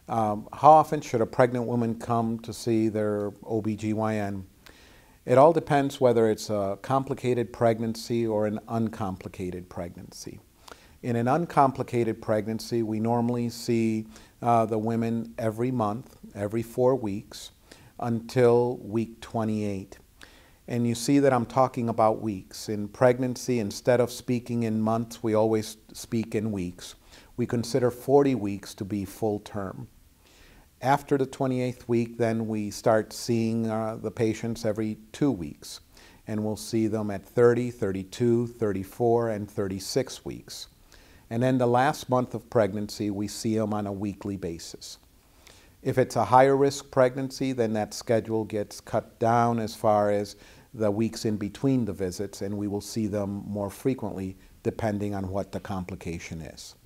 How often should a pregnant woman come to see their OBGYN? It all depends whether it's a complicated pregnancy or an uncomplicated pregnancy. In an uncomplicated pregnancy, we normally see the women every month, every 4 weeks, until week 28. And you see that I'm talking about weeks. In pregnancy, instead of speaking in months, we always speak in weeks. We consider 40 weeks to be full term. After the 28th week, then we start seeing the patients every 2 weeks. And we'll see them at 30, 32, 34, and 36 weeks. And then the last month of pregnancy, we see them on a weekly basis. If it's a higher risk pregnancy, then that schedule gets cut down as far as the weeks in between the visits, and we will see them more frequently depending on what the complication is.